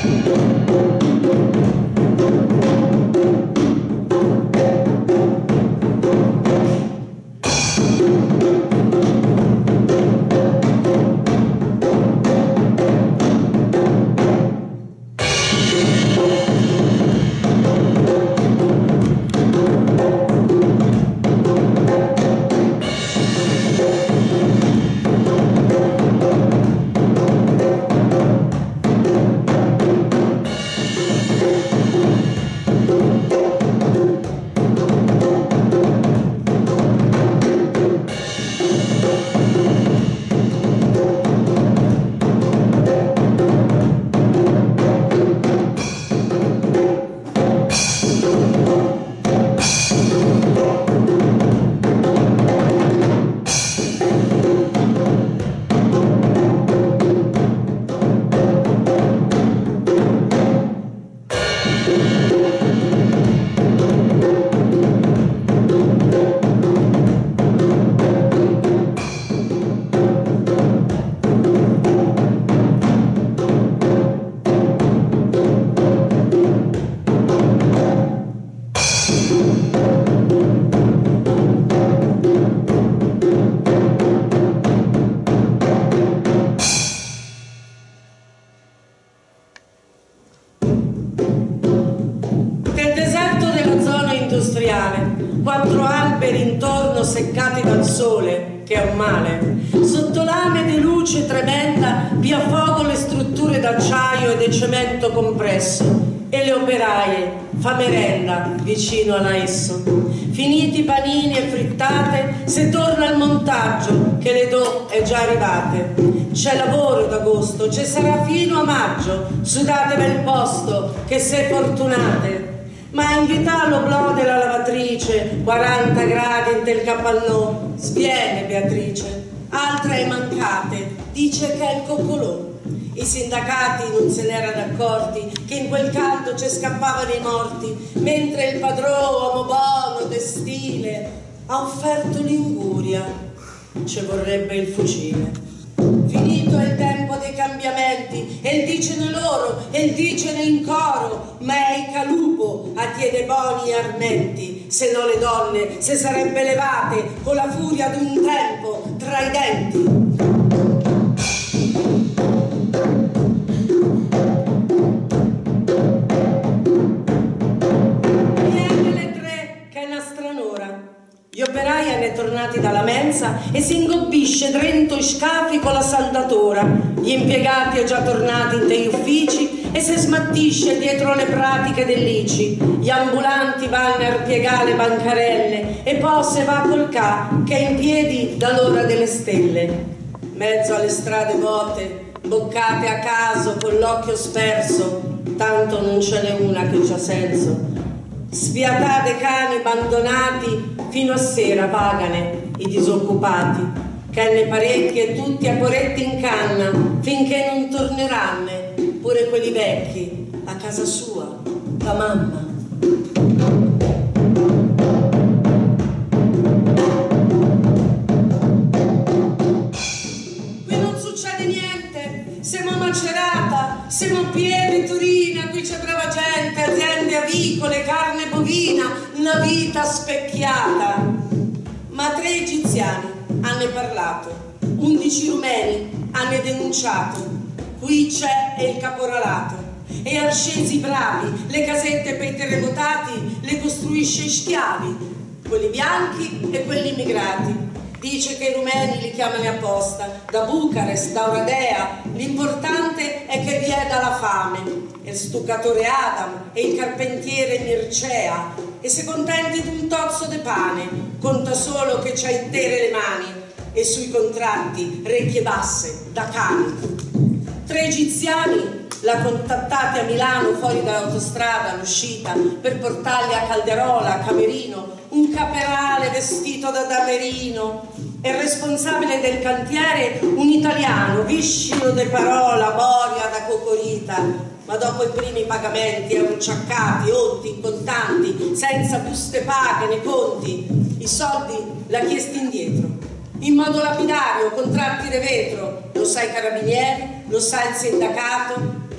Quattro alberi intorno seccati dal sole, che è un male. Sotto lame di luce tremenda vi a fuoco le strutture d'acciaio e di cemento compresso, e le operaie fa merenda vicino a esso. Finiti panini e frittate, se torna al montaggio, che le do è già arrivate. C'è lavoro d'agosto, ci sarà fino a maggio, sudate bel posto, che se fortunate. Ma in vita l'oblò della lavatrice, 40 gradi del capannò, sviene Beatrice, altre mancate, dice che è il coccolò. I sindacati non se n'erano accorti che in quel caldo ci scappavano i morti, mentre il padrone, uomo buono, de stile, ha offerto l'inguria, ci vorrebbe il fucile. Finito il tempo dei cambiamenti, e il dicene loro, e il dicene in coro, ma è il calupo a tiede boni e armenti, se no le donne se sarebbe levate con la furia d'un tempo tra i denti. Gli operai hanno tornati dalla mensa e si ingobbisce drento i scafi con la saldatora. Gli impiegati è già tornati in degli uffici e si smattisce dietro le pratiche dell'ICI. Gli ambulanti vanno a ripiegare le bancarelle e poi se va col ca che è in piedi dall'ora delle stelle. Mezzo alle strade vuote, boccate a caso con l'occhio sperso, tanto non ce n'è una che c'ha senso. Sfiatate cani abbandonati, fino a sera vagane i disoccupati, canne parecchie e tutti a poretti in canna, finché non torneranno pure quelli vecchi a casa sua, da mamma. Qui non succede niente, siamo a Macerata, siamo pieni Torino, qui c'è brava gente, aziende avicole, carne bovina, una vita specchiata. Ma 3 egiziani hanno parlato, 11 rumeni hanno denunciato, qui c'è il caporalato, e ascesi bravi, le casette per i terremotati le costruisce schiavi, quelli bianchi e quelli immigrati. Dice che i rumeni li chiamano apposta, da Bucarest, da Oradea, l'importante è che vi è dalla fame. E il stuccatore Adam e il carpentiere Mircea, e se contenti d'un tozzo de pane, conta solo che c'ha intere le mani, e sui contratti orecchie basse da cani. 3 egiziani l'ha contattati a Milano fuori dall'autostrada all'uscita per portarli a Calderola, a Camerino, un caporale vestito da damerino, e il responsabile del cantiere un italiano, viscido de parola, boria da cocorita. Ma dopo i primi pagamenti arrucciacati, otti in contanti, senza buste paghe né conti, i soldi l'ha chiesti indietro, in modo lapidario, contratti di vetro, lo sa i carabinieri, lo sa il sindacato, gli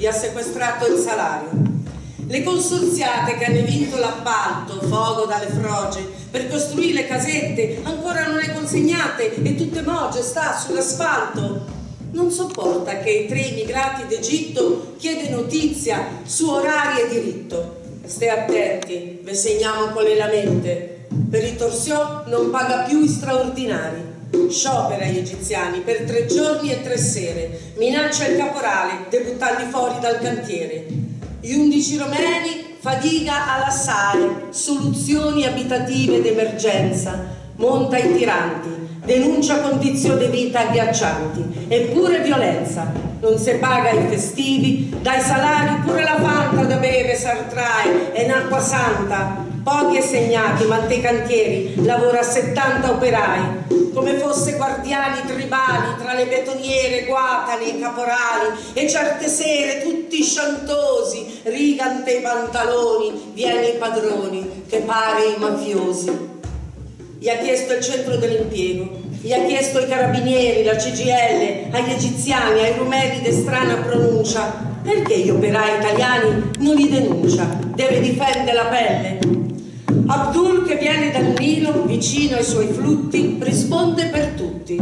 gli ha sequestrato il salario. Le consorziate che hanno vinto l'appalto, fogo dalle froge, per costruire le casette, ancora non le consegnate e tutte moge sta sull'asfalto. Non sopporta che i 3 immigrati d'Egitto chiede notizia su orari e diritto. Stai attenti, ve segniamo qual è la mente. Per ritorsione non paga più i straordinari. Sciopera gli egiziani per 3 giorni e 3 sere. Minaccia il caporale de buttarli fuori dal cantiere. Gli 11 romeni fatica alla SAE, soluzioni abitative d'emergenza. Monta i tiranti, denuncia condizioni di vita agghiaccianti, eppure violenza. Non si paga i festivi, dai salari pure la fanta da bere s'artrae e in acqua santa. Pochi e segnati, ma te cantieri lavora 70 operai, come fosse guardiani tribali tra le betoniere, guatani e caporali, e certe sere tutti sciantosi, rigante i pantaloni, viene i padroni, che pare i mafiosi. Gli ha chiesto il centro dell'impiego, gli ha chiesto i carabinieri, la CGIL, agli egiziani, ai rumeni di strana pronuncia. Perché gli operai italiani non li denuncia? Deve difendere la pelle. Abdul, che viene dal Nilo, vicino ai suoi flutti, risponde per tutti.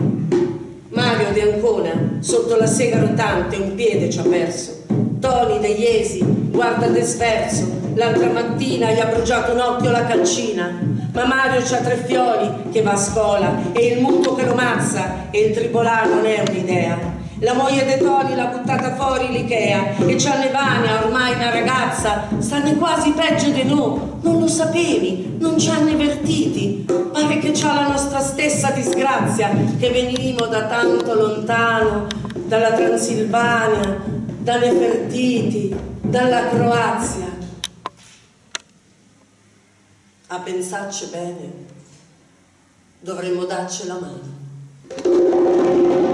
Mario de Ancona, sotto la sega rotante, un piede ci ha perso. Toni de Iesi guarda de sverso, l'altra mattina gli ha bruciato un occhio la calcina. Ma Mario c'ha 3 fioli che va a scuola e il mutuo che lo mazza e il tribolà non è un'idea. La moglie de Toni l'ha buttata fuori l'Ikea e c'ha Nevania, ormai una ragazza, stanno quasi peggio di noi. Non lo sapevi, non ci hanno avvertiti. Pare che c'ha la nostra stessa disgrazia, che venimo da tanto lontano, dalla Transilvania, dalle Fertiti, dalla Croazia. A pensarci bene, dovremmo darci la mano.